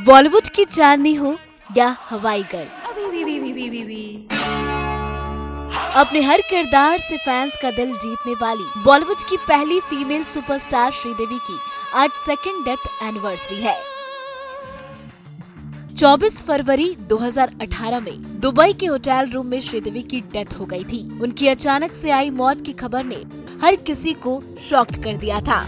बॉलीवुड की चांदनी हो या हवाई गर्ल, अपने हर किरदार से फैंस का दिल जीतने वाली बॉलीवुड की पहली फीमेल सुपरस्टार श्रीदेवी की आज सेकंड डेथ एनिवर्सरी है। 24 फरवरी 2018 में दुबई के होटल रूम में श्रीदेवी की डेथ हो गई थी। उनकी अचानक से आई मौत की खबर ने हर किसी को शॉक्ड कर दिया था।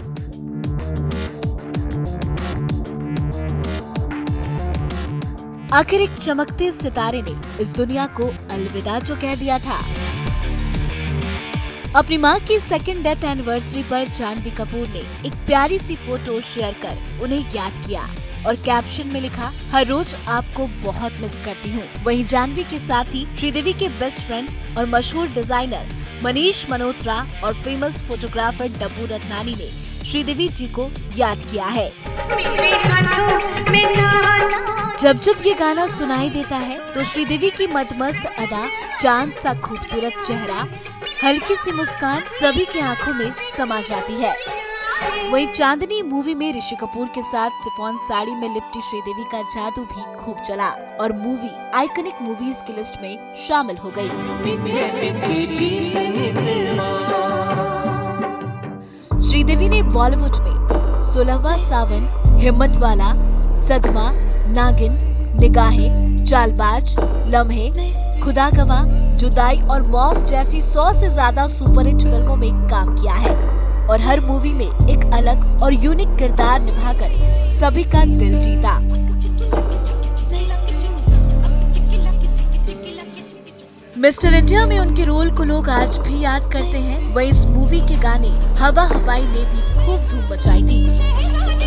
आखिर एक चमकते सितारे ने इस दुनिया को अलविदा जो कह दिया था। अपनी मां की सेकंड डेथ एनिवर्सरी पर जानवी कपूर ने एक प्यारी सी फोटो शेयर कर उन्हें याद किया और कैप्शन में लिखा, हर रोज आपको बहुत मिस करती हूँ। वहीं जानवी के साथ ही श्रीदेवी के बेस्ट फ्रेंड और मशहूर डिजाइनर मनीष मल्होत्रा और फेमस फोटोग्राफर डब्बू रत्नानी ने श्रीदेवी जी को याद किया है। जब जब ये गाना सुनाई देता है तो श्रीदेवी की मदमस्त अदा, चांद सा खूबसूरत चेहरा, हल्की सी मुस्कान सभी की आंखों में समा जाती है। वहीं चांदनी मूवी में ऋषि कपूर के साथ शिफॉन साड़ी में लिपटी श्रीदेवी का जादू भी खूब चला और मूवी आइकॉनिक मूवीज की लिस्ट में शामिल हो गई। श्रीदेवी ने बॉलीवुड में 16वां सावन, हिम्मत वाला, सदमा, नागिन, निगाहें, चालबाज, लम्हे, खुदा गवाह, जुदाई और मॉम जैसी 100 से ज्यादा सुपरहिट फिल्मों में काम किया है और हर मूवी में एक अलग और यूनिक किरदार निभाकर सभी का दिल जीता। मिस्टर इंडिया में उनके रोल को लोग आज भी याद करते हैं। वही इस मूवी के गाने हवा हवाई ने भी खूब धूम मचाई थी।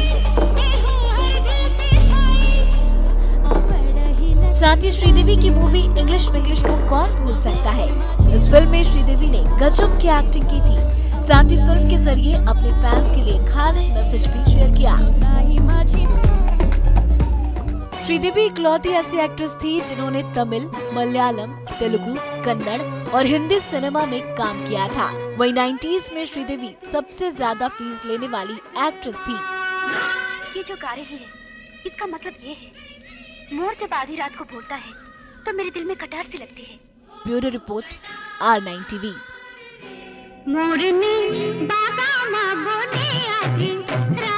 साथ ही श्रीदेवी की मूवी इंग्लिश विंग्लिश को कौन भूल सकता है। इस फिल्म में श्रीदेवी ने गजब की एक्टिंग की थी। साथ ही फिल्म के जरिए अपने फैंस के लिए खास मैसेज भी शेयर किया। श्रीदेवी इकलौती ऐसी एक्ट्रेस थी जिन्होंने तमिल, मलयालम, तेलुगु, कन्नड़ और हिंदी सिनेमा में काम किया था। वही 90s में श्रीदेवी सबसे ज्यादा फीस लेने वाली एक्ट्रेस थी। ये जो गा रही है, इसका मतलब ये है, मोर जब आधी रात को बोलता है तो मेरे दिल में कटार सी लगती है। Bureau report, R9 TV। मोरनी बाबा माँ बोले आधी